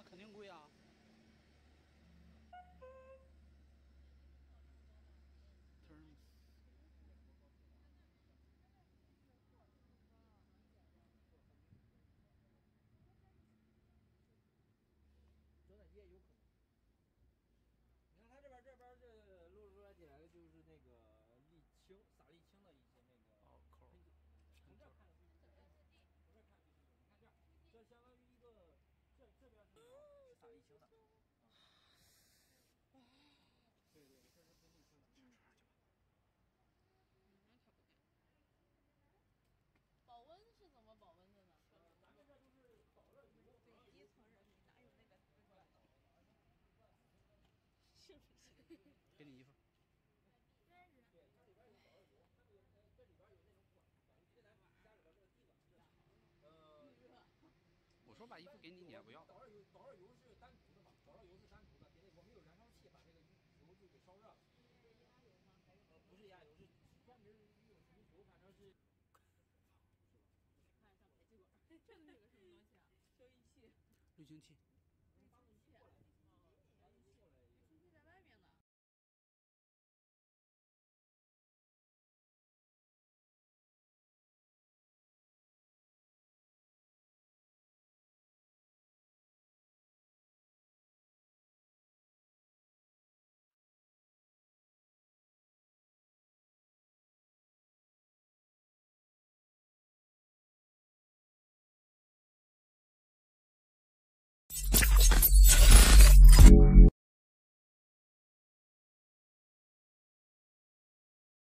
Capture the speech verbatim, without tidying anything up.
那肯定贵啊。Terms。 真的也有可能。你看它这边这边这露出来起来的就是那个沥青撒沥青的一些那个哦口喷酒，从这儿看的不是，从这儿看的就是你看这儿，这相当于一个这这边是是撒沥青的。啊，对对，这是喷沥青的。 上车去吧。 嗯，可不敢。保温是怎么保温的呢？ 呃，咱们这都是导热油， 对，低层人民哪有那个资格？ 是不是？ 给你衣服。 真是。 对，它里边有导热油，它这个这里边有那种管，管这咱家里边这个地方是，呃。 我说把衣服给你，你也不要。 导热油，导热油是单独的嘛？导热油是单独的，给那我们有燃烧器把这个油就给烧热了。 是压油吗？还是？ 呃，不是压油，是专门一种什么油，反正是。 看上面这管， 这个是个什么东西啊？消音器。 滤清器。